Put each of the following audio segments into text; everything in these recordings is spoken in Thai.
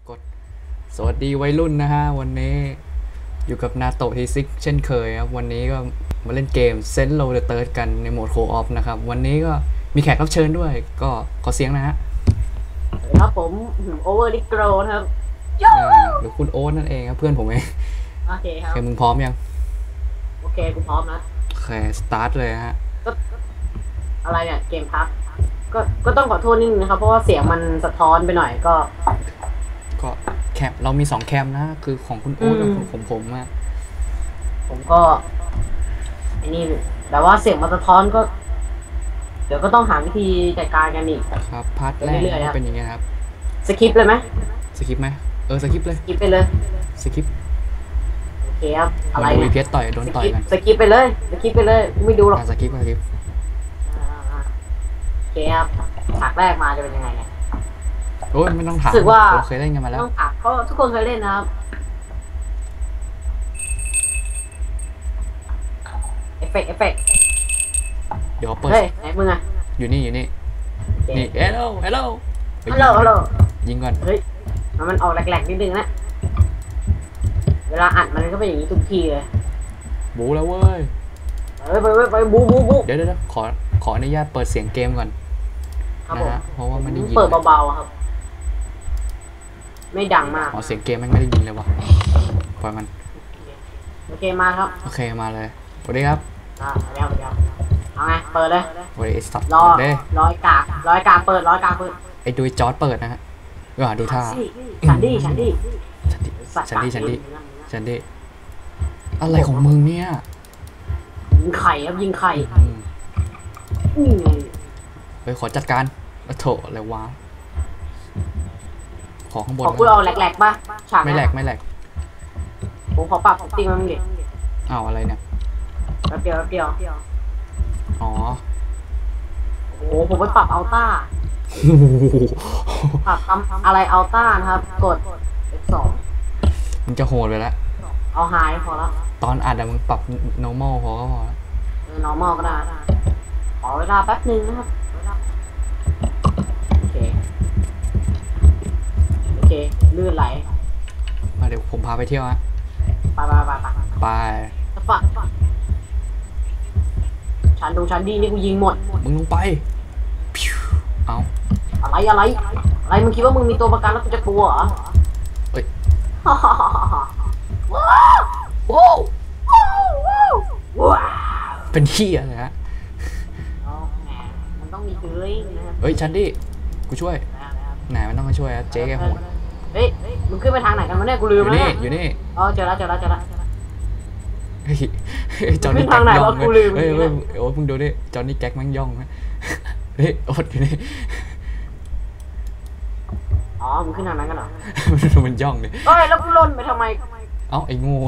กดสวัสดีวัยรุ่นนะฮะวันนี้อยู่กับนาโตะทีซิกเช่นเคยครับวันนี้ก็มาเล่นเกมเซนโลเดอร์เติร์ดกันในโหมดโคออฟนะครับวันนี้ก็มีแขกรับเชิญด้วยก็ขอเสียงนะฮะครับผมโอเวอร์ดิโกรครับหรือคุณโอ๊ตนั่นเองครับเพื่อนผมเองโอเคครัโอบเคมึงพร้อมยังโอเคกูพร้อมนะโอเคสตาร์ทเลยฮะก็อะไรเนี่ยเกมพักก็ต้องขอโทษนิดนึงนะครับเพราะว่าเสียงมันสะท้อนไปหน่อยก็แคมเรามี2แคมนะคือของคุณโอ๊ตกับของผมอะผมก็ไอ้นี่แต่ว่าเสียงมันสะท้อนก็เดี๋ยวก็ต้องหาวิธีจัดการกันอีกครับพาร์ทแรกเป็นอย่างเงี้ยครับสคิปเลยไหมสคิปไหมสคิปเลยสคิปไปเลยสคิปโอเคครับอะไรเนี่ยเพชรต่อยโดนต่อยกันสคิปไปเลยสคิปไปเลยไม่ดูหรอกสคิปโอเคครับฉากแรกมาจะเป็นยังไงเนี่ยโอ้ยไม่ต้องถามรู้สึกว่าเคยเล่นกันมาแล้วต้องถามเพราะทุกคนเคยเล่นนะครับเอฟเฟกต์เดี๋ยวเปิดเฮ้ยไหนมึงอะอยู่นี่นี่เฮลโลยิงก่อนเฮ้ยมันออกแหลกๆนิดนึงนะเวลาอัดมันก็เป็นอย่างนี้ทุกทีเลยบูแล้วเว้ยไปบูเดี๋ยวขออนุญาตเปิดเสียงเกมก่อนนะฮะเพราะว่ามันได้ยินเปิดเบาๆครับไม่ดังมากเสียงเกมไม่ได้ยินเลยวะปล่อยมันโอเคมาครับโอเคมาเลยสวัสดีครับเดี๋ยวเอาไงเปิดเลยสวัสดีสับร้อยกากเปิดไอ้ดูจอร์ดเปิดนะฮะดูท่าฉันดี้อะไรของมึงเนี่ยยิงไข่ครับยิงไข่ไปขอจัดการโถอะไรวะขอข้างบนขอกูเอาแหลกป่ะไม่แหลกผมขอปรับตีมันดิอะไรเนี่ยเดียวอ๋อโอ้ผมไปปรับอัลต้าปรับอะไรอัลต้านะครับกด F2 มันจะโหดไปแล้วเอาไฮพอแล้วตอนอัดมึงปรับ normal พอก็พอ normal ก็ได้ขอเวลาแป๊บนึงนะครับโอเคลื่นไหลเดี๋ยวผมพาไปเที่ยวฮะไปชั้นดีนี่กูยิงหมดมึงลงไปเอาอะไรมึงคิดว่ามึงมีตัวประกันแล้วกูจะกลัวเหรอเฮ้ยว้าวเป็นเหี้ยเลยฮะมันต้องมีเฮ้ยชันดี้กูช่วยไหนมันต้องมาช่วยเจ๊แกโหดเฮ้ยมึงขึ้นไปทางไหนกันวะเนี่ยกูลืมแล้วอยู่นี่เจอแล้วเฮ้ยจอนนี่แก๊กย่องเฮ้ยโอ้มึงดูดิจอนนี่แก๊กมันย่องเฮ้ยอดอยู่นี่มึงขึ้นทางนั้นกันเหรอมันย่องเลยเฮ้ยแล้วกูล่นไปทำไมไอ้โง่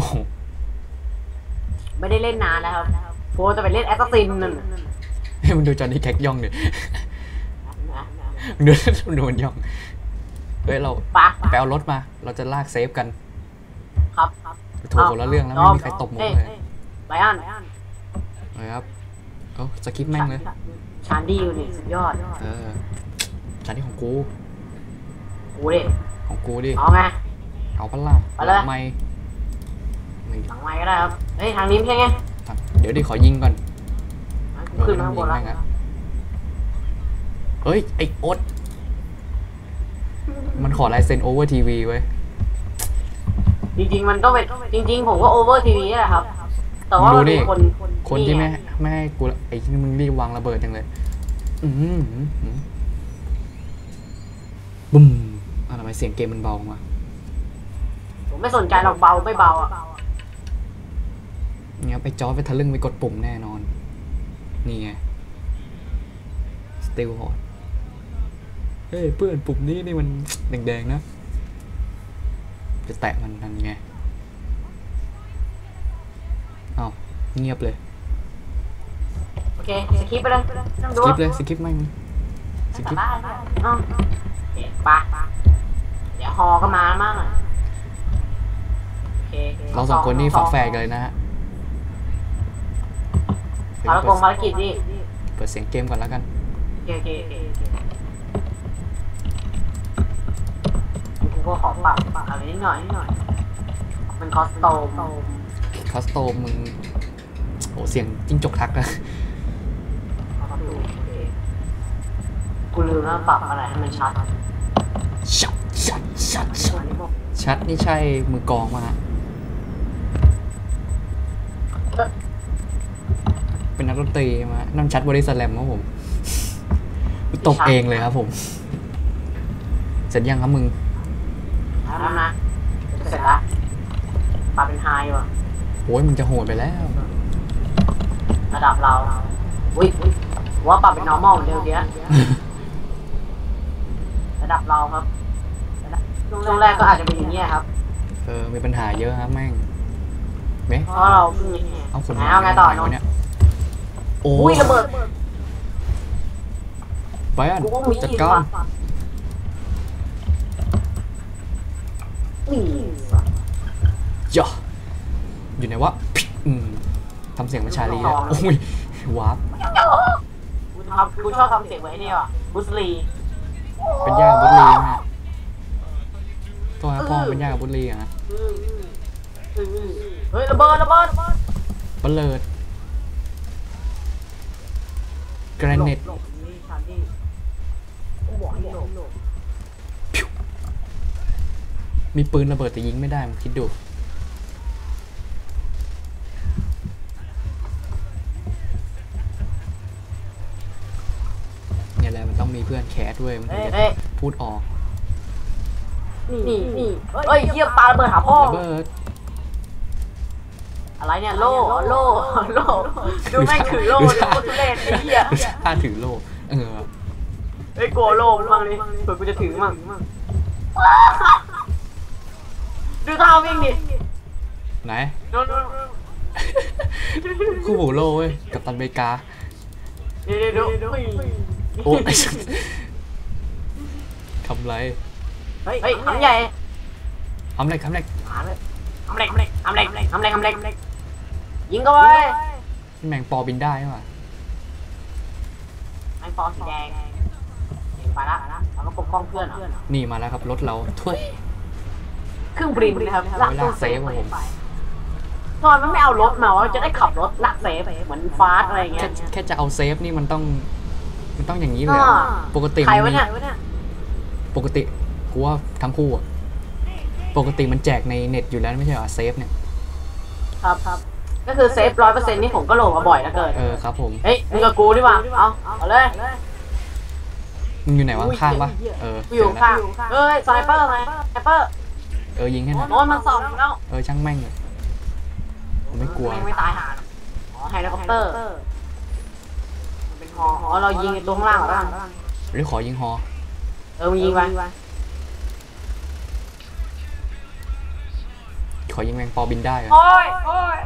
ไม่ได้เล่นนานแล้วครับโฟจะไปเล่นแอสซัสซินนั่นให้มันดูจอนนี่แก๊กย่องดิดูมันย่องเฮ้ยเราไปเอารถมาเราจะลากเซฟกันครับโถคนละเรื่องแล้วไม่มีใครตบมุกเลยไบอันเลยครับสกิปแม่งเลยชานดี้อยู่นี่สุดยอดชานดี้ของกูดิของกูดิเอาไงเอาปะล่ะไปเลยหลังไม้ก็ได้ครับเฮ้ยทางนี้ไม่ใช่ไงเดี๋ยวดิขอยิงก่อนขึ้นมาข้างบนแล้วเฮ้ยไอ้โอ๊ตมันขอลายเซ็นโอเวอร์ทีวีไว้จริงๆมันต้องเป็นจริงๆผมก็โอเวอร์ทีวีแหละครับแต่ว่ามีคนที่ไม่ให้กูไอ้ที่มึงรีบวางระเบิดจังเลยบุ้มทำไมเสียงเกมมันเบามาผมไม่สนใจหรอกเบาไม่เบาเนี่ยไปจอไปทะลึ่งไปกดปุ่มแน่นอนนี่ไงสติลฮอตเฮ้ยเพื่อนปุ่มนี้นี่มันแดงๆนะจะแตะมันนั่นไงเงียบเลยโอเคสกิปไปเลยสกิปไม่สกิปปะเดี๋ยวฮอก็มามั่งเราสองคนนี่ฝาแฝดกันเลยนะฮะภารกิจดิเปิดเสียงเกมก่อนแล้วกันโอเคก็ขอปรับอะไรนิดหน่อยมันคอสโตมคอสโตมมึงโอ้เสียงจิ้งจกทักนะกูลืมแล้วปรับอะไรให้มันชัดชัดชัดนี่ใช่มือกองมาฮะเป็นนักดนตรีมานั่นชัดบริสแลมครับผมตบเองเลยครับผมเสร็จยังครับมึงแล้วนะเสร็จละปรับเป็นไฮว่ะโอ้ยมึงจะโหดไปแล้วระดับเราอุ้ยว่าปรับเป็น normal เดี๋ยวเนี้ยระดับเราครับช่วงแรกก็อาจจะเป็นอย่างเงี้ยครับมีปัญหาเยอะครับแม่งเบ๊ะเพราะเราเพิ่งเอาคนเอาไงต่อเนี่ยโอ้อุ้ยระเบิดไปอ่ะกูก็มีจัดการนี่ย่าอยู่ไหนวะทำเสียงมันชาลีแล้วโอ้ยวาร์ปกูชอบทำเสียงไว้นี่ว่ะบุสลีเป็นย่ากับบุรีนะฮะตัวพ่อเป็นย่ากับบุรีอะนะเฮ้ยระเบิดเบลเลดแกรนิตมีปืนระเบิดแต่ยิงไม่ได้มึงคิดดูเนี่ยแหละมันต้องมีเพื่อนแคสด้วยมันถึงจะพูดออกนี่เฮ้ยเยี่ยมปาระเบิดหาพ่อระเบิดอะไรเนี่ยโล่ดูแม่งถือโล่ดูโคตรทุเรศไอ้เหี้ยถ้าถือโล่เออเฮ้ยกลัวโล่มันบ้างดิเผื่อกูจะถือมั่งดูท่าวิ่งดิไหนโดนคู่หูโล่เว้ยกับตันอเมริกาเดี๋ยวโอ้ยทำไรเฮ้ยทำใหญ่ทำไรทำไรทำเหล็กยิงก็ไว้แมงปอบินได้ไหมไอ้ฟอสีแดงไปละแล้วก็ปกป้องเพื่อนนี่มาแล้วครับรถเราถ้วยเครื่องบินนะครับลากเซฟผมทำไมมันไม่เอารถมาว่าจะได้ขับรถลากเซฟเหมือนฟาสอะไรเงี้ยแค่จะเอาเซฟนี่มันต้องอย่างนี้เลยปกติใครมันวะมีเนี่ยปกติกูว่าทั้งคู่อะปกติมันแจกในเน็ตอยู่แล้วไม่ใช่เหรอเซฟเนี่ยครับก็คือเซฟ100%นี่ผมก็โหลดมาบ่อยแล้วเกินครับผมเฮ้ยมึงกับกูดีกว่าเอาเลยมึงอยู่ไหนวะข้างปะอยู่ข้างเฮ้ยสไนเปอร์ยิงให้หน่อยโอ้ยมันส่องแล้วช่างแม่งเลยผมไม่กลัวไม่ตายหาเฮลิคอปเตอร์เป็นฮอเรายิงตัวข้างล่างก่อนหรือขอยิงฮอมึงยิงไปขอยิงแมงปอบินได้อะโอ้ย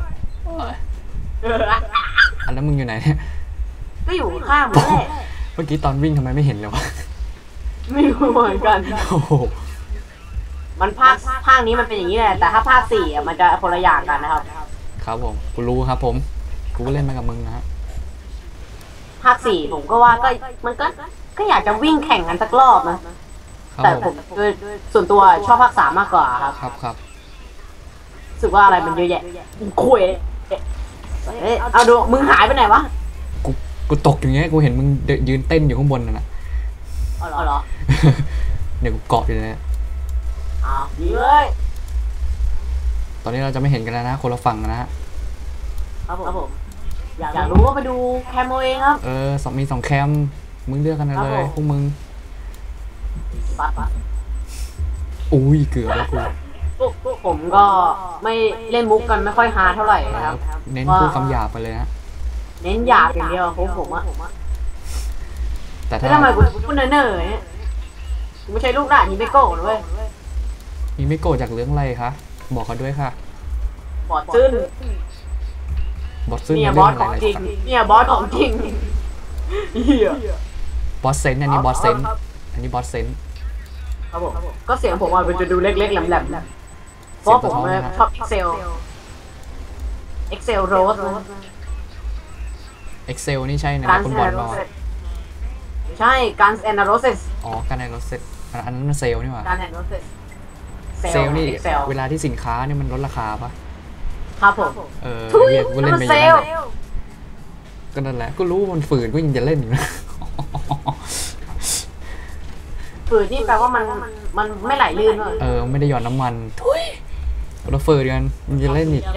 อันนั้นมึงอยู่ไหนเนี่ยก็อยู่ข้างมึงแหละเมื่อกี้ตอนวิ่งทำไมไม่เห็นเลยวะไม่รู้เหมือนกันโอ้โหมันภาคนี้มันเป็นอย่างนี้แหละแต่ถ้าภาค4อ่ะมันจะคนละอย่างกันนะครับครับผมกูรู้ครับผมกูก็เล่นมากับมึงนะฮะภาค4ผมก็ว่ามันก็อยากจะวิ่งแข่งกันสักรอบนะแต่ผมโดยส่วนตัวชอบภาค3มากกว่าครับครับรู้สึกว่าอะไรมันเยอะแยะคุยเอาดูมึงหายไปไหนวะกูตกอย่างเงี้ยกูเห็นมึงยืนเต้นอยู่ข้างบนน่ะอ๋อเหรอเดี๋ยวกูเกาะอยู่เลยดีเลยตอนนี้เราจะไม่เห็นกันแล้วนะคนละฝั่งนะฮะครับผมอยากรู้ว่าไปดูแคมโมเองครับมี2แคมมึงเลือกกันเลยพวกมึงปัดอุ้ยเกือบแล้วกูผมก็ไม่เล่นมุกกันไม่ค่อยฮาเท่าไหร่นะครับเน้นพูดคำหยาบไปเลยนะเน้นหยาบอย่างเดียวผมอะแต่แล้วถ้าทำไมกูพูดเนิ่นๆเนี่ยกูไม่ใช่ลูกหลานนี่ไม่โก้เลยมีไม่โกรธจากเรื่องอะไรคะบอกเขาด้วยค่ะบอสซึ้นบอสซึ่งเนี่ยเรื่บออง สอะไรของจริงเนี่ยบอสของจริงเฮียบอสเซนอันนี้บอสเซนอันนี้บอสเซนครับผมก็เสียงผมมันจะดูเล็กๆแหลมๆเพราะผมชอบ Excel Rose เอ็กเซลนี่ใช่นะคุณบอลบอกใช่ Guns and Roses การในรถเซ็ตอันนั้นมันเซลนี่หว่า Guns and Roses เซลล์นี่ Excel เวลาที่สินค้าเนี่ยมันลดราคาปะครับผมเรียกกูเล่นไปเซอย่างลนั้นแหละก็นั่นแหละก็รู้ว่ามันฝืนก็ยังจะเล่นอยู่นะฝืนนี่แปลว่ามันไม่ไหลลื่นเลยไม่ได้หยอดน้ำมันทุยเราฝืนกันมันจะเล่นอีก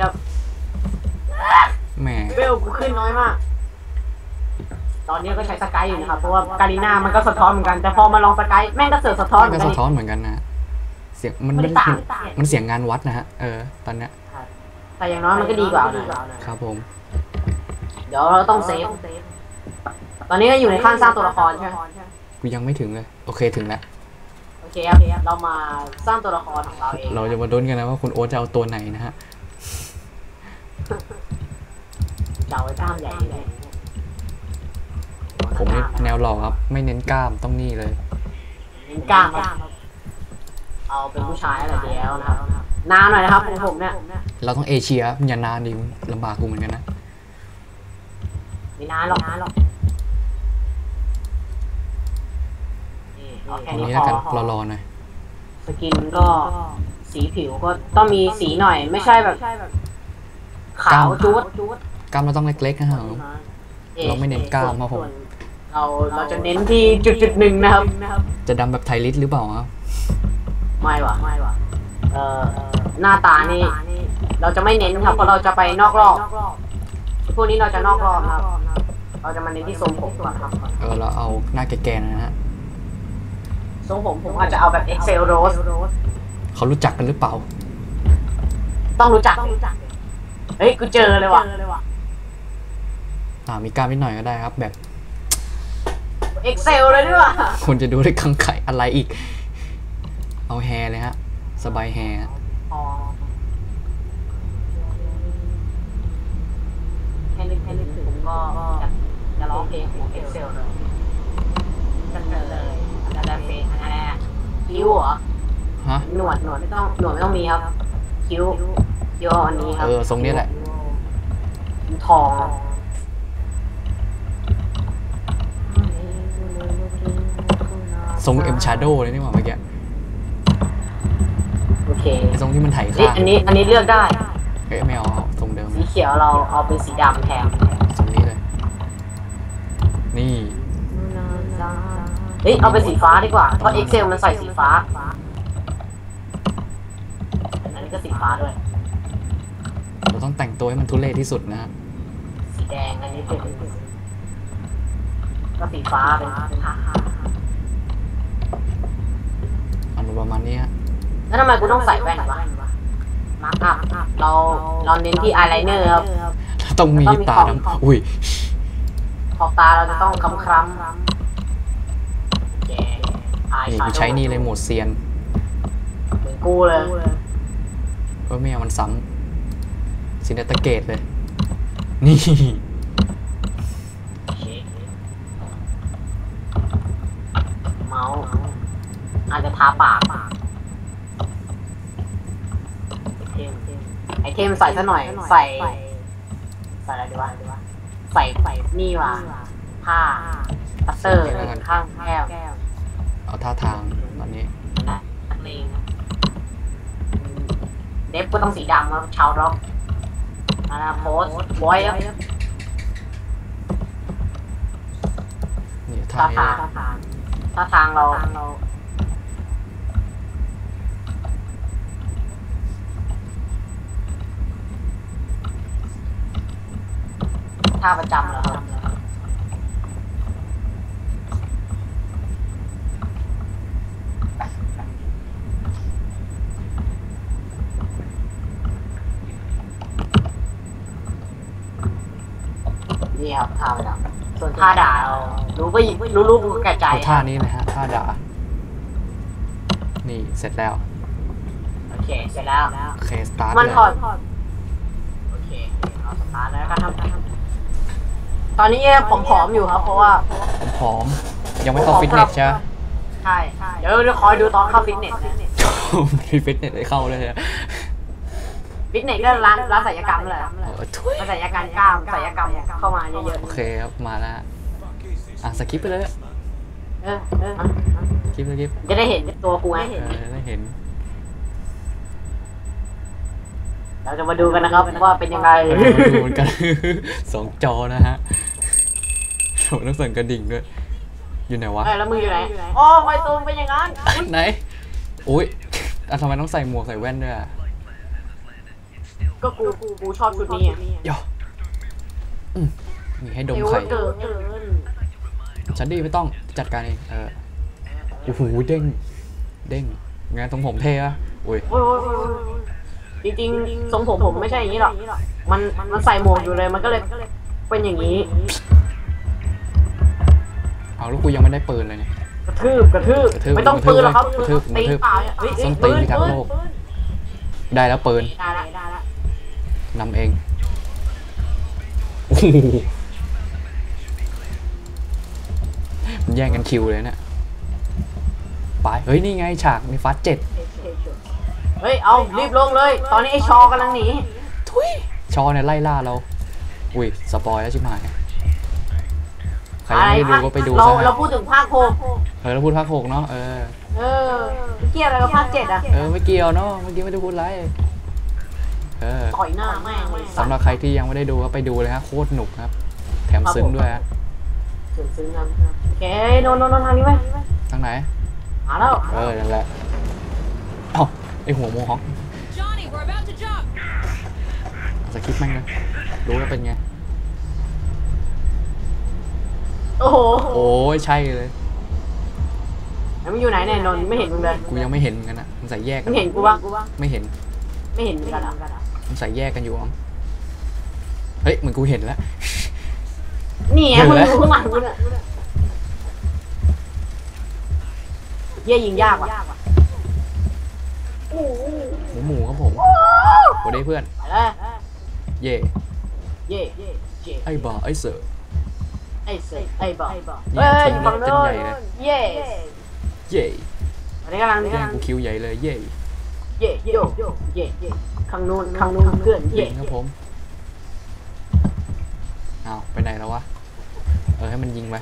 แหมเวลกูขึ้นน้อยมาก ตอนนี้ก็ใช้สกายอยู่นะครับเพราะว่าการีน่ามันก็สะท้อนเหมือนกันแต่พอมาลองสกายแม่งก็เสือกสะท้อนเหมืก็อนกันสะท้อนเหมือนกันนะเสียงมันไม่เป็นต่างมันเสียงงานวัดนะฮะตอนเนี้ยแต่อย่างน้อยมันก็ดีกว่านะครับผมเดี๋ยวเราต้องเซฟตอนนี้ก็อยู่ในขั้นสร้างตัวละครใช่ไหมกูยังไม่ถึงเลยโอเคถึงแล้วโอเคครับเรามาสร้างตัวละครของเราเองเราจะมาลุ้นกันนะว่าคุณโอ๊ตจะเอาตัวไหนนะฮะจะเอาไว้กล้ามใหญ่เลยผมนี่แนวหล่อครับไม่เน้นกล้ามต้องนี่เลยเน้นกล้ามครับเอาเป็นผู้ชายอะไรเดียวนะครับนานหน่อยนะครับผมเนี่ยเราต้องเอเชียอย่านานดิลำบากกูเหมือนกันนะไม่นานหรอกเอาแค่ตรงนี้นี้พแล้วกันอรอหน่อยสกินก็สีผิวก็ต้องมีสีหน่อยไม่ใช่แบบขาวจุดกล้ามเราต้องเล็กๆนะฮะ เราไม่เน้นกล้ามครับผมเราจะเน้นที่จุดหนึ่งนะครับจะดำแบบไทยลิสหรือเปล่าครับไม่ว่ะหน้าตานี่เราจะไม่เน้นครับเพราะเราจะไปนอกรอบพวกนี้เราจะนอกรอบครับ เราจะมาเน้นที่ทรงผมก่อนครับเราเอาหน้าแก่ๆนะฮะทรงผมอาจจะเอาแบบ Excel Rose เขารู้จักกันหรือเปล่าต้องรู้จักเฮ้ยกูเจอเลยว่ะมีกล้ามนิดหน่อยก็ได้ครับ แบบ Excel เลยด้วยว่ะคุณจะดูได้กังไข่อะไรอีก เอาแฮร์เลยฮะสบายแฮร์แค่นึกถึงผมก็จะร้องเพลงของ Excel เลยกันเลยแล้วเพลงอะไรคิ้วเหรอฮะหนวดไม่ต้องมีครับคิ้วอันนี้ครับทรงนี้แหละทองทรงเอ็มชาโดเลยนี่หว่าเมื่อกี้โอเคทรงที่มันไถนี่ข้างอันนี้เลือกได้ไม่เอาทรงเดิมสีเขียวเราเอาเป็นสีดำแทนทรงนี้เลย นี่เฮ้ยเอาเป็นสีฟ้าดีกว่าเพราะ Excel มันใส่สีฟ้าอันนี้ก็สีฟ้าด้วยเราต้องแต่งตัวให้มันทุเรศที่สุดนะฮะสีแดงอันนี้เป็นก็สีฟ้าเป็นอันประมาณนี้ฮะแล้วทำไมกูต้องใส่แว่นวะมาร์กอัพเราเน้นที่อายไลเนอร์ครับต้องมีตาดำอุ้ยขอบตาเราจะต้องคล้ำนี่กูใช้นี่เลยโหมดเซียนเหมือนกูเลยไม่เอามันซ้ำซินเนตเกตเลย นี่เมาส์อาจจะทาปากไอเทมใส่ซะหน่อยใส่อะไรดีวะใส่นี่ว่ะผ้าปัตเตอร์ข้างแก้วเอาท่าทางตอนนี้นักเลงเดฟก็ต้องสีดำครับชาวร็อกโพสบอยครับนี่ท่าท่านี้ทางเราท่าประจำเหรอครับนี่ครับท่าประจำส่วนท่าด่าเรารู้กูแก่ใจเอาท่านี้นะฮะท่าด่านี่เสร็จแล้วโอเคเสร็จแล้วโอเคสตาร์ทมันเลยถอดโอเคเราสตาร์ทแล้วกันครับตอนนี้ผมผอมอยู่ครับเพราะว่าผอมยังไม่เข้าฟิตเนสใช่ไหมใช่เดี๋ยวคอยดูตอนเข้าฟิตเนสนะมีฟิตเนสได้เข้าเลยฮะฟิตเนสก็ร้านศัลยกรรมเลยทุยศัลยกรรมกล้ามศัลยกรรมเข้ามาเยอะโอเคครับมาแล้วสกิปไปเลยๆสกิปจะได้เห็นตัวกูไงได้เห็นเราจะมาดูกันนะครับว่าเป็นยังไงมาดูเหมือนกัน 2 จอนะฮะโหต้องสั่นกระดิ่งด้วยอยู่ไหนวะแล้วมืออยู่ไหนอ๋อไฟตูมเป็นอย่างนั้นไหนอุ้ยทำไมต้องใส่หมวกใส่แว่นด้วยอ่ะก็กูชอบชุดนี้อ่ะย่อมีให้ดมเอวไข่เกินฉันดีไม่ต้องจัดการเองโอ้โหเด้งงานทรงผมเท่อะอุ้ยโอ้ยจริงๆทรงผมไม่ใช่อย่างนี้หรอกมันใส่หมวกอยู่เลยมันก็เลยเป็นอย่างนี้เอาลูกกูยังไม่ได้ปืนเลยเนี่ยกระทืบไม่ต้องปืนหรอกครับกระทืบตีเปล่าเฮ้ยส้นตีนพิทักษ์โลก ได้แล้วปืนได้ละนำเองโอ้โหมันแย่งกันคิวเลยเนี่ยไปเฮ้ยนี่ไงฉากมีฟัส7 เฮ้ยเอารีบลงเลย ตอนนี้ไอชอกำลังหนีทุยชอเนี่ยไล่ล่าเราอุ้ยสปอยแล้วชิบหายใครยังไม่ได้ดูก็ไปดูซะเราพูดถึงภาค6 เราพูดภาค 6เนาะเกี่ยวอะไรกับภาค7อ่ะไม่เกี่ยวเนาะเมื่อกี้ไม่ได้พูดไรต่อยหน้าแม่งเลยสำหรับใครที่ยังไม่ได้ดูก็ไปดูเลยฮะโคตรหนุกครับแถมซึ้งด้วยฮะซึ้งครับโอเคโดนทางนี้ไหมทางไหนมาแล้วนั่นแหละเอ้าไอหัวโมฮอค Johnny, we're about to jump. สคริปต์แม่งเลยรู้ว่าเป็นไงโอ้โหโอ้ยใช่เลยแล้วมึงอยู่ไหนเนี่ยนนท์ไม่เห็นมึงเลยกูยังไม่เห็นเหมือนกันนะมันใส่แยกกัมึนงเห็นกูบ้างไม่เห็นไม่เห็นเหมือนกันอ่ะมันใส่แยกกันอยู่อ๋อเฮ้ยเหมือนกูเห็นแล้วนี่ไงมึงดูข้างหลังกูเนี่ยเย่ยิงยากว่ะหมูครับผมสวัสดีเพื่อนไปเลยเย่เย่ไอ้บ่าไอ้เสือไอ้เสยไอ้บอกเนี่ยทิ้งรถกันใหญ่เลยเย่เย่อันนี้กำลังแย่งกูคิวใหญ่เลยเย่เย่เย่ข้างนู้นเพื่อนยิเย่งครับผมเอาไปไหนแล้ววะให้มันยิงไป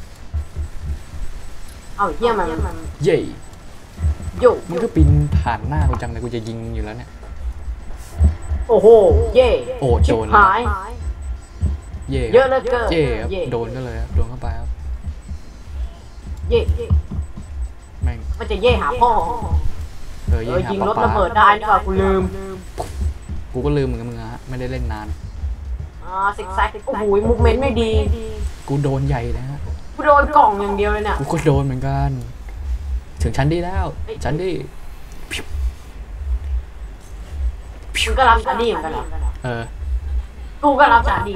เอ้าเยี่ยมันเย่โย่มันก็ปีนผ่านหน้ากูจังเลยกูจะยิงอยู่แล้วเนี่ยโอ้โหเย่โอ้โดนหายเย่เยอะเหลือเกินเย่ครับโดนก็เลยครับโดนเข้าไปครับเย่แม่งมันจะเย่หาพ่อเย่หายิงป๊ารถป๊าระเบิดได้นี่ว่ากูลืมกูก็ลืมเหมือนกันมึงฮะไม่ได้เล่นนานซิกแซกโอ้โหมุกเมนต์ไม่ดีกูโดนใหญ่เลยฮะกูโดนกล่องอย่างเดียวเลยเนี่ยกูก็โดนเหมือนกัน ถึงชั้นดีแล้วชั้นดีมึงก็รับชาดีเหมือนกันเหรอกูก็รับชาดี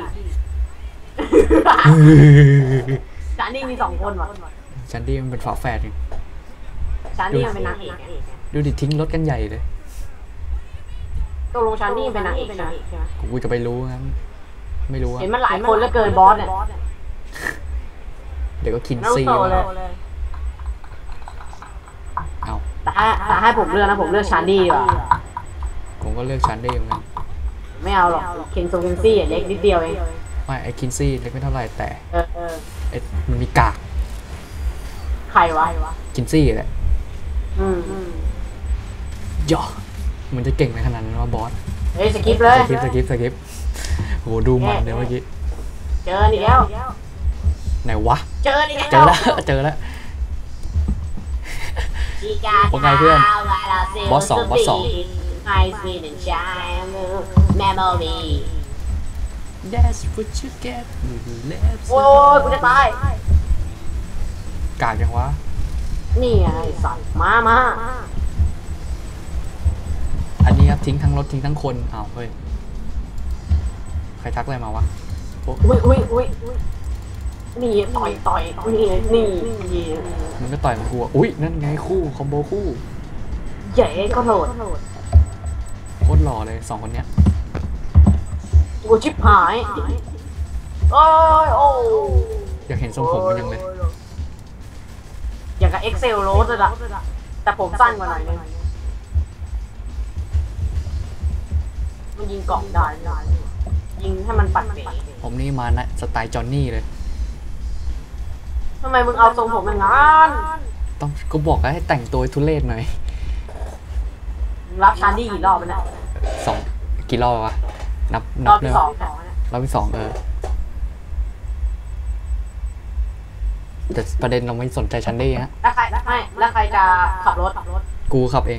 ชาดีมี2 คนว่ะชั้นดีมันเป็นฝาแฝดไงชาดีมันเป็นนางเอกดูดิทิ้งรถกันใหญ่เลยตกลงชาดีเป็นนางเอกใช่ไหมกูจะไปรู้ครับไม่รู้อะเห็นมันหลายคนแล้วเกินบอสเนี่ยเดี๋ยวก็คินน้องซี่โตเลยเอาแต่ให้ผมเลือกนะผมเลือกชาดีว่ะผมก็เลือกชั้นดีเหมือนกันไม่เอาหรอกเคนซี่เล็กนิดเดียวเองไม่ไอ้คินซี่เล็กไม่เท่าไหร่แต่เออมันมีกากใครวะคินซี่แหละอืมย่อมันจะเก่งในขนาดนั้นว่าบอสเฮ้ยสกิปเลยสกิปโหดูมันเดี๋ยวเมื่อกี้เจออีกแล้วไหนวะเจออีกแล้วเจอแล้วเจอแล้ว ว่าไงเพื่อนบอสสอง Memory That's what you get with lips โอ้ยกูจะตายกากยังวะนี่ไงสัตว์มาอันนี้ครับทิ้งทั้งรถทิ้งทั้งคนอ้าวเฮ้ยใครทักอะไรมาวะโอ้อุ้ยนี่ต่อยนี่มันก็ต่อยมันกูอ่ะอุ้ยนั่นไงคู่คอมโบคู่ใหญ่ก็โหลดโคตรหล่อเลย2 คนเนี้ยกูชิบหายโอ้ยโอ้อยากเห็นทรงผมมันยังเลยอย่างกับ Excel โรสเลยอะแต่ผมสั้นกว่าหน่อยนึงมันยิงกล่องได้ยิงให้มันปัดเป๋ผมนี่มานะสไตล์จอห์นนี่เลยทำไมมึงเอาทรงผมอย่างนั้นต้องก็บอกแล้วให้แต่งตัวทุเรศหน่อยมึงรับชาร์ดี้กี่รอบแล้วเนี่ย 2 เกกี่รอบวะนับรอบเลที่ยสอวะงรอบที่ 2แต่ประเด็นเราไม่สนใจชันดี้ฮะแล้วใครจะขับรถกูขับเอง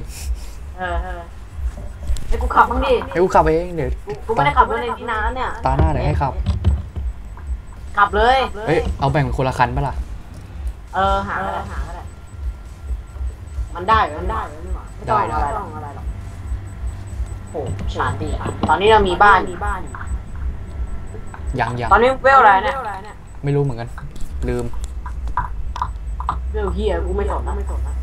ให้กูขับบ้างดิให้กูขับเองเดี๋ยวกูไม่ได้ขับรถในที่นานแล้วเนี่ยตาหน้าเดี๋ยวให้ขับขับเลยเฮ้ยเอาแบ่งเป็นคนละคันปะล่ะหาก็ได้มันได้ไม่ต้องอะไรหรอกโอ้ชานดีตอนนี้เรามีบ้านยังตอนนี้เวลอะไรเนี่ยไม่รู้เหมือนกัน ลืมเวลเฮียกูไม่สนนะ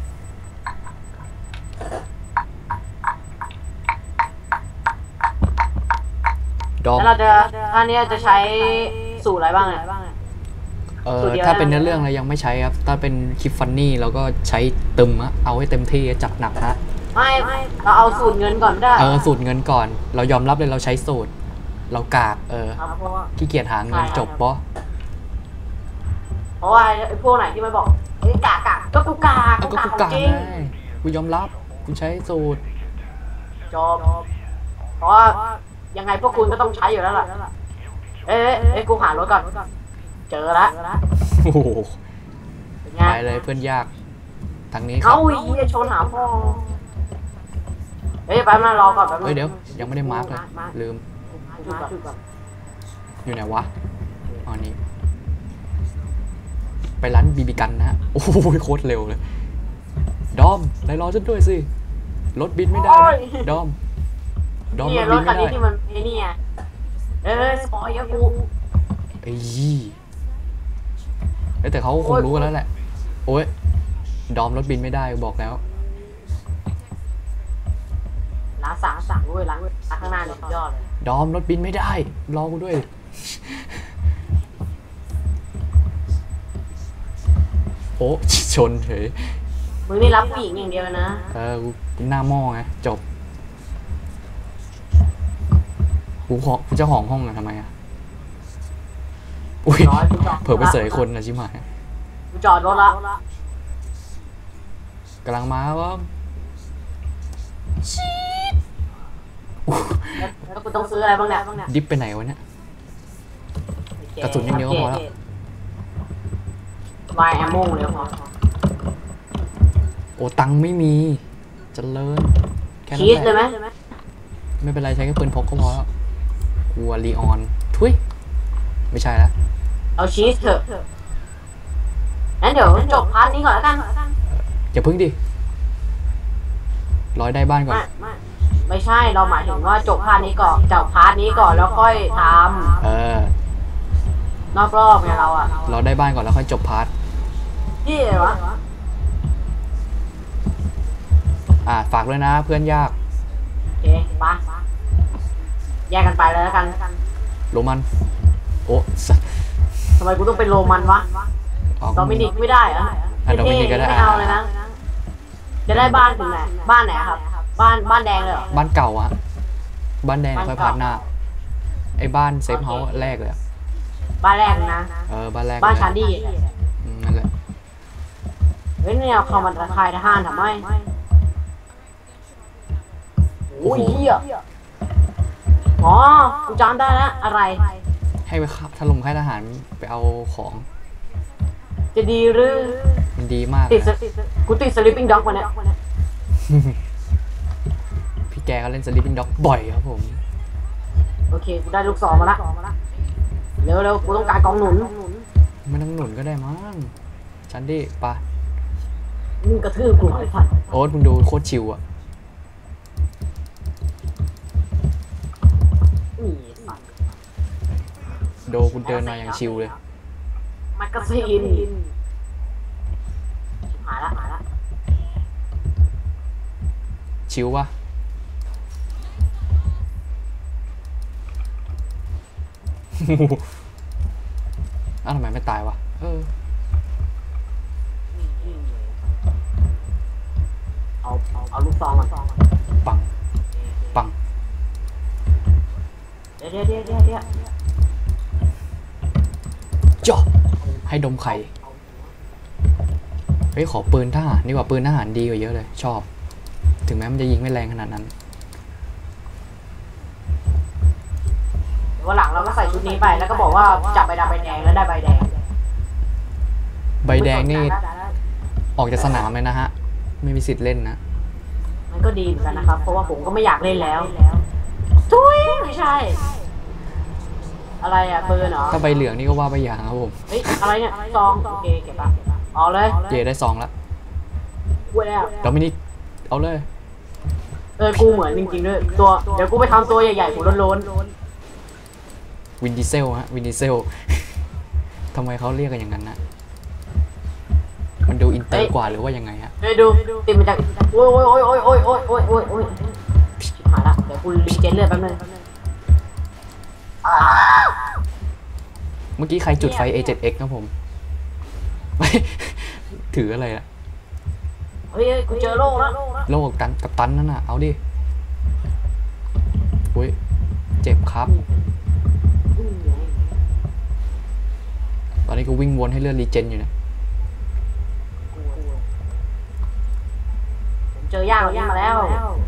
ดอมแล้วเราจะท่านี้จะใช้สูตรอะไรบ้างเนี่ย สูตรเดียวถ้าเป็นเนื้อเรื่องอะไรยังไม่ใช้ครับ ถ้าเป็นคลิปฟันนี่เราก็ใช้ตึมอะเอาให้เต็มที่จัดหนักฮะไม่เราเอาสูตรเงินก่อนไม่ได้สูตรเงินก่อน เรายอมรับเลยเราใช้สูตร เรากากครับเพราะว่าขี้เกียจหาเงินจบปะเพราะว่าไอ้พวกไหนที่ไม่บอกเฮ้ยกากก็กูกากก็กูของกากจริงไงกูยอมรับ กูใช้สูตรจบเพราะว่ายังไงพวกคุณก็ต้องใช้อยู่แล้วล่ะเอ้ยกูหารถก่อนเจอละโอ้โหเป็นไงไปเลยเพื่อนยากทางนี้ครัเขาบอีชนหาพ่อเฮ้ยไปมารอก่อนแป๊บนึงเฮ้ยเดี๋ยวยังไม่ได้มาร์กเลย ลืมจุดก่อนอยู่ไหนวะอ๋อนี่ไปร้านบีบีกันนะฮะ โอ้โหโคตรเร็วเลย ดอมไหนรอฉันด้วยสิ รถบินไม่ได้นะดอมนี่รถรบิถนคัไม่นได้นี้ที่มันไอ้นี่ไงสปอยล์กูไอ้ยี่เอ้ยแต่เขาคงรู้กันแล้วแหละ โอ้ย ดอมรถบินไม่ได้บอกแล้วร้านสั่งด้วยร้านข้างหน้าเนี่ยสุดยอดเลยดอมรถบินไม่ได้ รอกูด้วย โอ้ชนเฉยมึงนี่รับผู้หญิงอย่างเดียวนะกูหน้าหม้อไงจบ กูเจ้าของห้องอะทำไมอะอุ้ยร้อยกูจอดเผลอไปเสยคนนะชิบหายกูจอดรถละกำลังมาว่าแล้วกูต้องซื้ออะไรบ้างเนี่ยดิฟไปไหนวะเนี่ย กระสุนอย่างเดียวก็พอแล้ววายแอมโม่เลยพอโอ้ตังค์ไม่มีเจริญแค่นั้ชีนสแหเลยละไหมไม่เป็นไรใช้แค่ปืนพกก็พอแล้วกลัวลีออนทุยไม่ใช่ละเอาชีสเถอะงั้นเดี๋ยวจบพาร์ทนี้ก่อนแล้วกันอย่าพึ่งดิร้อยได้บ้านก่อนไม่ใช่เราหมายถึงว่าจบพาร์ทนี้ก่อนจบพาร์ทนี้ก่อนแล้วค่อยท นอกรอบไงเราอะเราได้บ้านก่อนแล้วค่อยจบพาร์ทที่อะไรวะฝากด้วยนะเพื่อนยากโอเคปะแยกกันไปเลยแล้วกันโรมันโอ้สัสทำไมกูต้องเป็นโรมันวะอ๋อโดมินิกไม่ได้เหรอโดมินิกก็ได้ไม่เอาเลยนะ จะได้บ้านถึงไหนบ้านไหนครับ บ้านแดงเลยเหรอบ้านเก่าอะบ้านแดงบ้านค่อยเก่าพาร์ทหน้าไอ้บ้านเซฟเฮาส์แรกเลยอะบ้านแรกนะบ้านแรกบ้านเลยชานดี้นั่นแหละเฮ้ยเนี่ยเขามันคายทหารทำไมโอ้ยเหี้ยอ๋อกูจำได้แล้วอะไรให้ไปถล่มค่ายทหารไปเอาของจะดีหรือมันดีมากติดนะกูติดสลิปปิ้งด็อกมาเนี่ยพี่แกก็เล่นสลิปปิ้งด็อกบ่อยครับผมโอเคกูได้ลูกซองมาละเร็วกูต้องการกองหนุนไม่ต้องหนุนก็ได้มั้งชันดี้ปะมึงกระทืบกูไอ้สัตว์โอ๊ตมึงดูโคตรชิวอะนี่สัตว์โดกูเดินมาอย่างชิวเลยแมกกาซีนหายละชิวปะอ้าวทำไมไม่ตายวะเอาลูกซองก่อนปังปังเดี๋ยวจ่อให้ดมไข่เฮ้ยขอปืนทหารดีกว่าปืนทหารดีกว่าเยอะเลยชอบ ถึงแม้มันจะยิงไม่แรงขนาดนั้นวันหลังเราก็ใส่ชุดนี้ไปแล้วก็บอกว่าจับใบดำใบแดงแล้วได้ใบแดงใบแดงนี่ออกจากสนามเลยนะฮะไม่มีสิทธิ์เล่นนะมันก็ดีเหมือนกันนะครับเพราะว่าผมก็ไม่อยากเล่นแล้วทุยไม่ใช่อะไรอะปืนเหรอถ้าใบเหลืองนี่ก็ว่าไปอย่างครับผมเฮ้ยอะไรเนี่ยซองโอเคเก็บละเอาเลยเจได้2แล้วกูแล้วโดมินิกเอาเลยกูเหมือนจริงๆด้วยตัวเดี๋ยวกูไปทำตัวใหญ่ๆหัวโล้นวินดีเซลฮะวินดีเซล ทำไมเขาเรียกกันอย่างนั้นนะมันดูอินเตอร์กว่าหรือว่ายังไงฮะเฮ้ยดูติดมาจากโอ้ยชิบหายละเดี๋ยวกูรีเจนเลือดแป๊บนึงเมื่อกี้ใครจุดไฟ A7X ครับผม ถืออะไรอะเฮ้ยกูเจอโล่แล้วโลกกับตันนั่นน่ะเอาดิอุ้ยเจ็บครับ ตอนนี้ก็วิ่งวนให้เลือดรีเจนอยู่นะผมเจอย่างเรามาแล้ว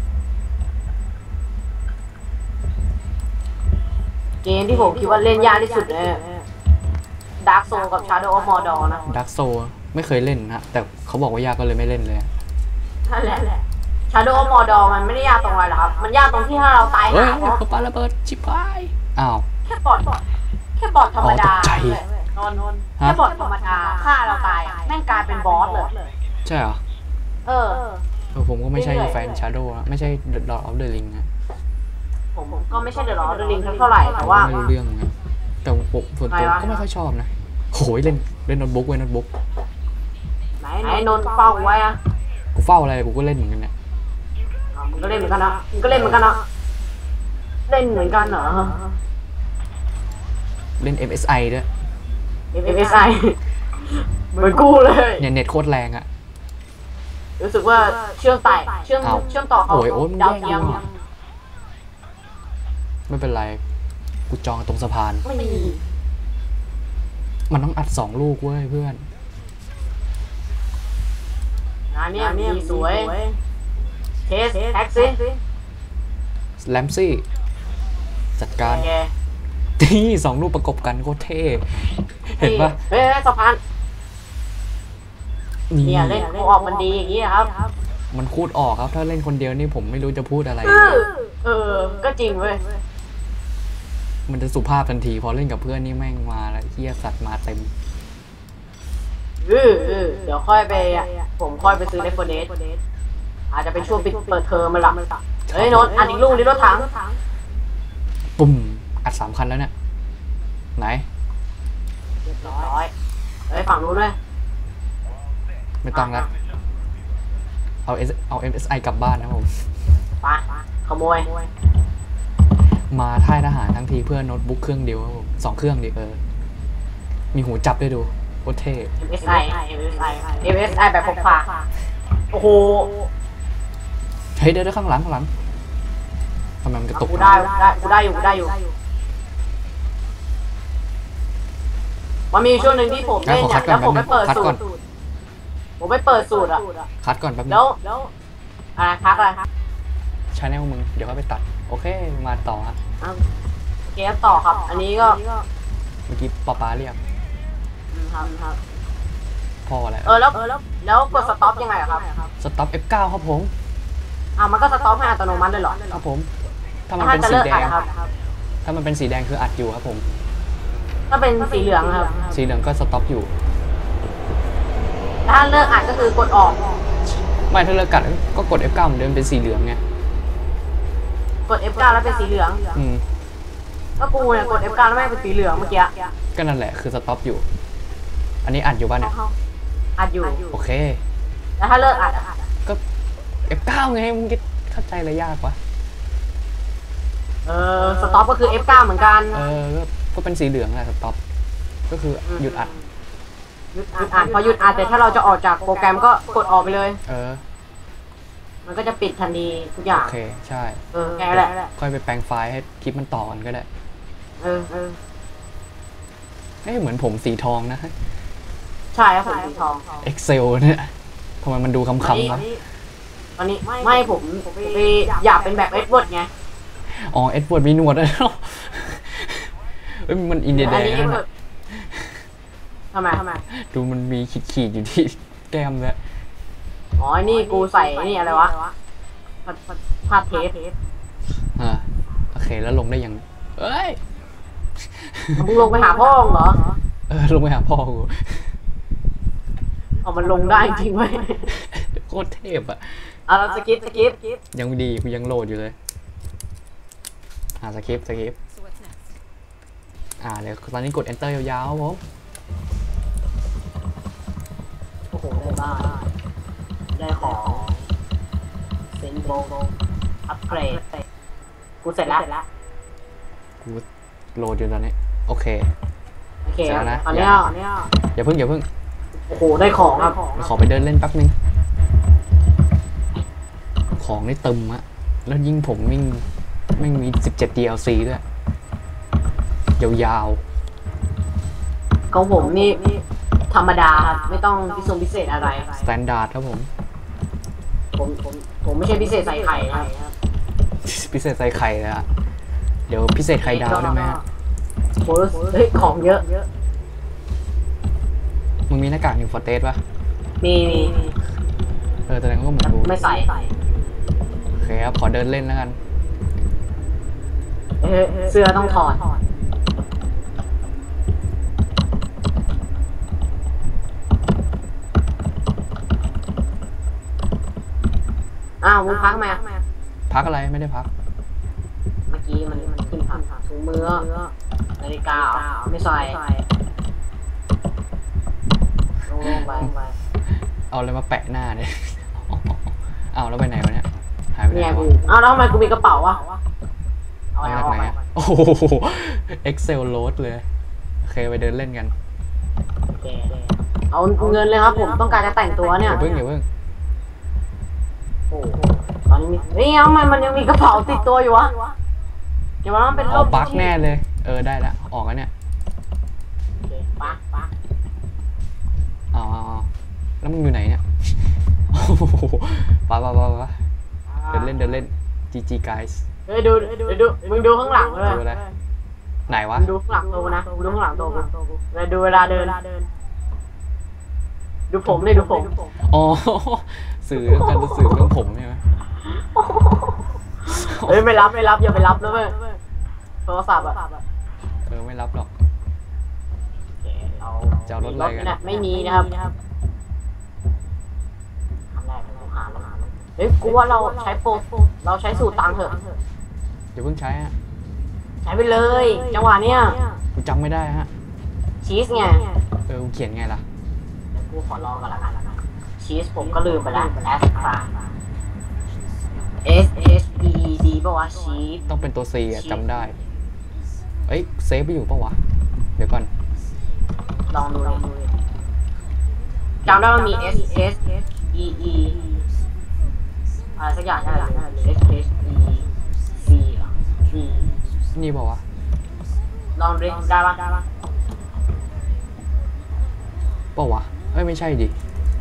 เกมที่ผมคิดว่าเล่นยากที่สุดเลยดาร์กโซกับ Shadow of Mordor นะดักโซไม่เคยเล่นนะแต่เขาบอกว่ายากก็เลยไม่เล่นเลยนั่นแหละ Shadow of Mordor มันไม่ได้ยากตรงอะไรหรอกครับมันยากตรงที่ถ้าเราตายเฮ้ยหาเพราะเขาปาระเบิดชิบหายอ้าวแค่บอดธรรมดาตกใจนนแค่บอดธรรมดาฆ่าเราตายแม่งกลายเป็นบอสเลยใช่เหรอเออผมก็ไม่ใช่แฟน Shadow นะไม่ใช่ Lord of the Ring นะผมก็ไม่ใช่เดอะลอร์ดลิงเท่าไหร่แต่ว่าไม่รู้เรื่องเหมือนกันแต่ผมส่วนตัวก็ไม่ค่อยชอบนะโหยเล่นโน้ตบุ๊กไว้โน้ตบุ๊กไหนนนเฝ้าไว้อะกูเฝ้าอะไรกูก็เล่นเหมือนกันเนี่ยมึงก็เล่นเหมือนกันนะมึงก็เล่นเหมือนกันนะเล่นเหมือนกันเหรอเล่น MSI ด้วย MSI เหมือนกูเลยเนี่ยเน็ตโคตรแรงอะรู้สึกว่าเชื่อมต่อเขาโอ้ยมันดาวแย่งเทียมกูอะไม่เป็นไรกูจองตรงสะพานไม่มีมันต้องอัด2ลูกเว้ยเพื่อนงานเนี้ยมีสวยเทสแท็กซี่แลมซี่จัดการแกที่2ลูกประกบกันโคตรเท่เห็นปะเฮ้ยสะพานนี่เนี่ยเล่นโคออกมันดีอย่างนี้ครับมันพูดออกครับถ้าเล่นคนเดียวนี่ผมไม่รู้จะพูดอะไรเออก็จริงเว้ยมันจะสุภาพทันทีพอเล่นกับเพื่อนนี่แม่งมาแล้วเฮียสัตว์มาเต็มเดี๋ยวค่อยไปผมค่อยไปซื้อในโฟเดสอาจจะเป็นช่วงเปิดเทอมมันละเฮ้ยโน้ตอันอีกลูกนี้รถถังปุ่มอัด3 คันแล้วเนี่ยไหนเรียบร้อยเฮ้ยฝั่งนู้นด้วยไม่ต้องละเอา MSI กลับบ้านนะผมไปขโมยมาท่ายทหารทั้งทีเพื่อโน้ตบุ๊กเครื่องเดียวครับผม2 เครื่องดิมีหูจับด้วยดูโคตรเท่ MSI แบบพกพาโอ้โหเฮ้ยเดี๋ยวข้างหลังทำไมมันกระตุกกูได้อยู่มันมีช่วงหนึ่งที่ผมเล่นเนี่ยแล้วผมไปเปิดสูตรอ่ะคัดก่อนแป๊บนึงแล้วพักอะไรชาแนลมึงเดี๋ยวเขาไปตัดโอเคมาต่อฮะเกมต่อครับ อันนี้ก็เมื่อกี้ป๊าเรียกครับพ่ออะไรแล้วกดสต็อปยังไงครับสต็อป F9 ครับผมมันก็สต็อปให้อัตโนมัติเลยเหรอครับผมถ้ามันถ้าเป็นจะสีเลิกแดอัดงครับถ้ามันเป็นสีแดงคืออัดอยู่ครับผมถ้าเป็นสีเหลืองครับสีเหลืองก็สต็อปอยู่ถ้าเลิกอัดก็คือกดออกไม่ถ้าเลิกกัดก็กด F9 เหมือนเดิมเป็นสีเหลืองไงกด F9 แล้วเป็นสีเหลือง ก็กูเนี่ยกด F9 แล้วไม่เป็นสีเหลืองเมื่อกี้ก็นั่นแหละคือสต็อปอยู่ อันนี้อัดอยู่ป่ะเนี่ยอัดอยู่โอเคแล้วถ้าเลิกอัดก็ F9 ไงมึงคิดเข้าใจอะไรยากวะสต็อปก็คือ F9 เหมือนกันก็เป็นสีเหลืองแหละสต็อปก็คือหยุดอัดหยุดอัดพอหยุดอัดแต่ถ้าเราจะออกจากโปรแกรมก็กดออกไปเลย มันก็จะปิดทันทีทุกอย่างโอเคใช่แค่แหละค่อยไปแปลงไฟล์ให้คลิปมันต่อกันก็ได้ เหมือนผมสีทองนะใช่ครับผมสีทอง Excel เนี่ยทำไมมันดูคำๆวะตอนนี้ไม่ผมอยากเป็นแบบเอ็ดเวิร์ดไงอ๋อเอ็ดเวิร์ดมีหนวดด้วยเนาะเอ้ยมันอินเดียแดงนั่นน่ะทำไมดูมันมีขีดอยู่ที่แก้มเลยอ๋อนี่กูใส่นี่อะไรวะผ้าเทปโอเคแล้วลงได้ยังเอ้ยมึงลงไปหาพ่อเหรอลงไปหาพ่อกูเอามันลงได้จริงไหมโคตรเทพอ่ะเอาเราสกิปยังไม่ดีกูยังโหลดอยู่เลยสกิป So what's next? เดี๋ยวตอนนี้กด enter ยาวๆครับผมโอ้โหได้ของเซนโบอัปเกรดกูเสร็จแล้วกูโหลดอยู่ตอนนี้โอเคโอเคเสร็จแล้วนะตอนนี้อย่าเพิ่งโอ้โหได้ของครับขอไปเดินเล่นแป๊บนึงของนี่ตึมอะแล้วยิ่งผมไม่มี17 DLC ด้วยยาวของผมนี่ธรรมดาครับไม่ต้องพิเศษอะไรๆ standard ครับผมผมไม่ใช่พิเศษใส่ไข่ครับพิเศษใส่ไข่เลยอะเดี๋ยวพิเศษไข่ดาวได้ไหมฮะโหเฮ้ยของเยอะมึงมีหน้ากากนิวฟอร์เตสป่ะมีแสดงว่าเหมือนกูไม่ใส่โอเคครับขอเดินเล่นแล้วกันเสื้อต้องถอดอ้าวมึงพักไหมพักอะไรไม่ได้พักเมื่อกี้มันขึ้นผ่านถุงมือนาฬิกาไม่ใส่ลงไปเอาอะไรมาแปะหน้าเนี่ย เอาแล้วไปไหนวะเนี่ยหายไปไหนเนี่ยกูวะอ้าวแล้วทำไมกูมีกระเป๋าวะเอามาเอาจากเอาไหนไปอะโอ้โห Excel load เลยโอเคไปเดินเล่นกันเอาเงินเลยครับผมต้องการจะแต่งตัวเนี่ยอย่าเพิ่งโอ้โหตอนนี้มีเฮ้ยทำไมมันยังมีกระเป๋าติดตัวอยู่วะเดี๋ยวมันเป็นเอาบั๊กแน่เลยได้ละออกแล้วเนี่ยปักอ๋อแล้วมึงอยู่ไหนเนี่ยโอ้โหไปเดินเล่น GG guys เฮ้ยดูมึงดูข้างหลังเลยดูอะไรไหนวะมึงดูข้างหลังตัวกูนะมึงดูข้างหลังตัวกูเลยดูเวลาเดินดูผมเลยดูผมอ๋อสื่อการจะสื่อเรื่องผมใช่ไหมเฮ้ยไม่รับอย่าไปรับนะเว้ยโทรศัพท์อะไม่รับหรอก จะเอารถอะไรกันไม่มีนะครับทำได้ต้องหาเฮ้ยกูว่าเราใช้เราใช้สูตรตังค์เถอะอย่าเพิ่งใช้ฮะใช้ไปเลยจังหวะเนี้ยกูจำไม่ได้ฮะชีสไงกูเขียนไงล่ะเดี๋ยวกูขอลองกันละกันชีสผมก็ลืมไปแล้วแอสครา S H E E D ป่าวะชีสต้องเป็นตัว C อะจำได้เซฟไปอยู่ปะวะเดี๋ยวก่อนลองดูเลยจำได้ว่ามี S S E E อะไรสักอย่างนั่นแหละ S H E C เหรอ C นี่ปะวะลองดูได้ปะปะวะไม่ใช่ดิ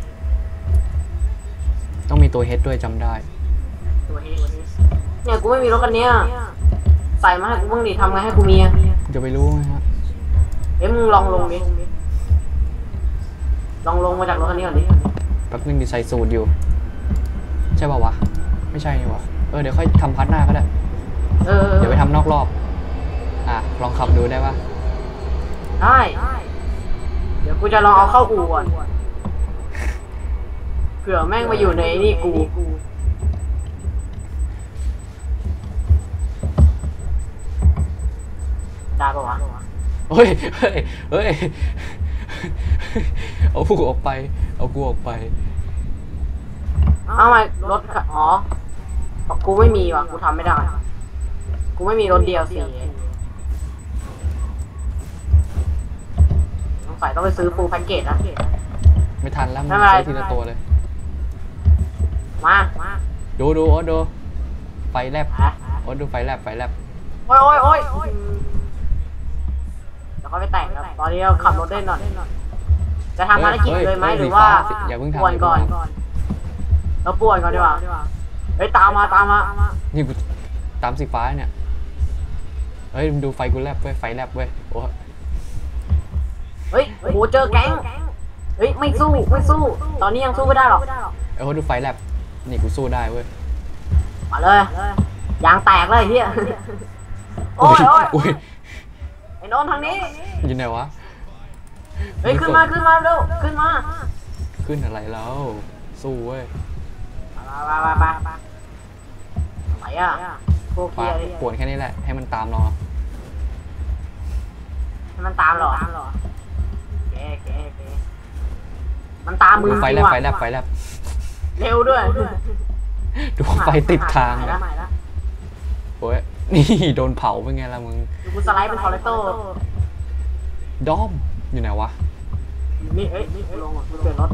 ต้องมีตัว H ด้วยจำได้ตัว H เนี่ยกูไม่มีรถคันเนี้ยใส่มาให้กูบ้างดิทำไงให้กูมีอะจะไปรู้ไหมฮะมึงลองลงดิลองลงมาจากรถคันนี้ก่อนดิแป๊บนึงดิใส่สูตรอยู่ใช่ปะวะไม่ใช่นี่วะเดี๋ยวค่อยทำพาร์ทหน้าก็ได้เดี๋ยวไปทำนอกรอบลองขับดูได้ปะได้เดี๋ยวกูจะลองเอาเข้าอู่ก่อนเผื่อแม่งมาอยู่ในนี่กูได้ปะวะเฮ้ยเอากูออกไปเอาไงรถอ๋อกูไม่มีว่ะกูทำไม่ได้กูไม่มีรถเดียวสิต้องใส่ต้องไปซื้อฟูลแพ็กเกจนะไม่ทันแล้วมันไม่เป็นไรใช้ทีละตัวเลยมาดูโอ๊ตดูไฟแลบโอ๊ตดูไฟแลบโอ้ยเดี๋ยวเขาไปแต่งครับตอนนี้เราขับรถเล่นหน่อยจะทำภารกิจเลยไหมหรือว่าอย่าเพิ่งทำป่วนก่อนเราป่วนก่อนดีกว่าเฮ้ยตามมานี่กูตามสีฟ้าเนี่ยเฮ้ยดูไฟกูแลบเว้ยไฟแลบเว้ยโอ้เฮ้ยโอ้โหเจอแก๊งเฮ้ยไม่สู้ตอนนี้ยังสู้ไม่ได้หรอกเอ้ยดูไฟแลบนี่กูสู้ได้เว้ยมาเลยยางแตกเลยเฮียโอ้ยอุ้ยไอ้โนนทางนี้อยู่ไหนวะเฮ้ยขึ้นมาเร็วขึ้นมาขึ้นอะไรแล้วสู้เว้ยไปไหนอ่ะโคเคียปวดแค่นี้แหละให้มันตามรอให้มันตามหรอแกมันตามมือไฟแลบไฟแลบเร็วด้วยดูไฟติดทางเลยโอ้ยนี่โดนเผาเป็นไงล่ะมึงดูกูสไลด์เป็นทอร์เรโต้ดอมอยู่ไหนวะนี่เอ้ยลงอ่ะกูเปลี่ยนรถ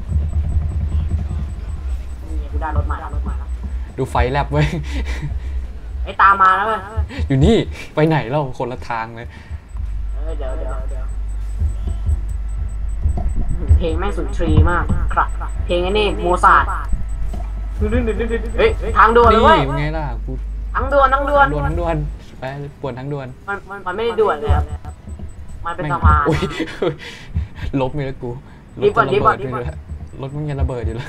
นี่กูได้รถใหม่แล้วดูไฟแลบเว้ยไอ้ตามมาแล้วเว้ยอยู่นี่ไปไหนเราคนละทางเลยเดี๋ยวเพลงแม่งสุนทรีมากครับเพลงไอ้นี่โมซาร์ทเฮ้ยทางด่วนเลยเว้ยเป็นไงล่ะกูทางด่วนทั้งด่วนไปปวดทั้งด่วนมันไม่ได้ด่วนเลยครับมันเป็นสะพานอุ้ยลบไปแล้วกูรถจะระเบิดอยู่แล้วรถมันจะระเบิดอยู่แล้ว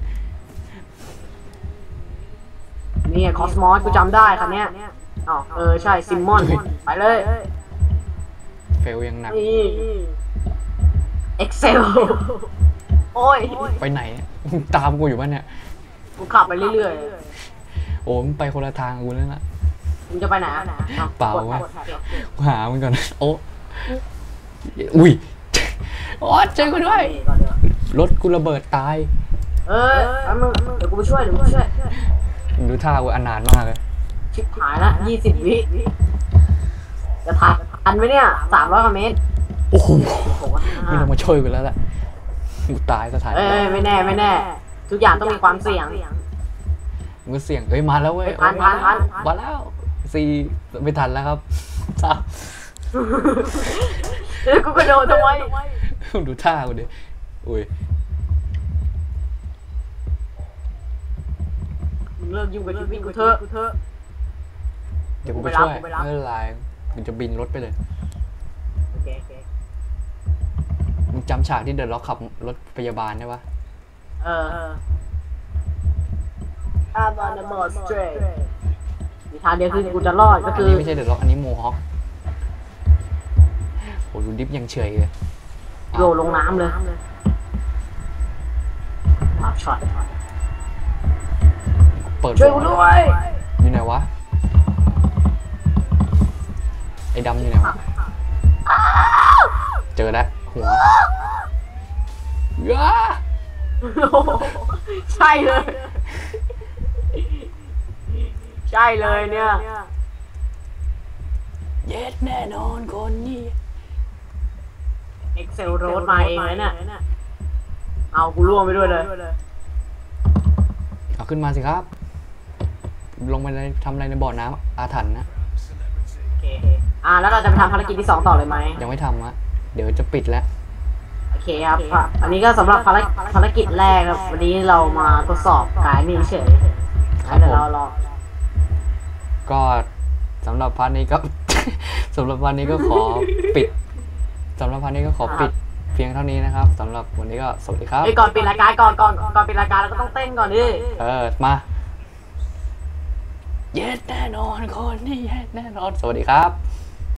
นี่คอสมอสกูจำได้คันเนี้ยอ๋อใช่ซิมมอนไปเลยเฟลยังหนักนี่เอ็กเซลโอ้ยไปไหนตามกูอยู่บ้านเนี่ยกูขับไปเรื่อยโอ้มึงไปคนละทางกูแล้วล่ะๆมึงจะไปไหนเปล่าเว้ย กูหามันก่อนโอ้อุ้ยโอ้เจอกูด้วยรถกูระเบิดตายมึงเดี๋ยวกูไปช่วยดูท่ากูอนาถมากเลยชิบหายละ20 วิจะทันไหมเนี่ย300 กว่าเมตรโอ้โหไม่ต้องมาช่วยกูแล้วแหละกูตายสถานไม่แน่ทุกอย่างต้องมีความเสี่ยงมึงเสี่ยงเอ้ยมาแล้วเว้ยทันมาแล้ว4ไม่ทันแล้วครับสามกูกระโดดทำไมดูท่ากูดิอุ้ยมึงเลิกยุ่งกับชีวิตกูเถอะเดี๋ยวกูไปช่วยไม่เป็นไรกูจะบินรถไปเลยโอเคมึงจำฉากที่เดินล็อกขับรถพยาบาลได้ปะ I'm on the boat straight มีทางเดียวคือกูจะรอดก็อันคือนี้ไม่ใช่เดินล็อกอันนี้โมฮอคโอ้ดูดิฟยังเฉยเลยโยลงน้ำเลยอัพช็อตเปิดช่วยกูด้วยอยู่ไหนวะไอ้ดำอยู่ไหนวะเจอแล้วหัวย้าใช่เลยเนี่ยเย็ดแน่นอนคนนี้ Excel Road มาเองเลยเนี่ยเอากูร่วงไปด้วยเลยเอาขึ้นมาสิครับลงไปทำอะไรในบ่อน้ำอาถรรพ์นะโอเคแล้วเราจะไปทำภารกิจที่2ต่อเลยไหมยังไม่ทำอะเดี๋ยวจะปิดแล้วโอเคครับอันนี้ก็สำหรับภารกิจแรกครับวันนี้เรามาทดสอบกายนี่เฉยเดี๋ยวเรารอก็สำหรับพาร์ทนี้ก็ สำหรับพาร์ทนี้ก็ขอปิดสำหรับพาร์ทนี้ก็ขอปิดเพียงเท่านี้นะครับสำหรับวันนี้ก็สวัสดีครับก่อนปิดรายการก่อนปิดรายการเราก็ต้องเต้นก่อนดิมาเย็ดแน่นอนคนนี้เย็ดแน่นอนสวัสดีครับ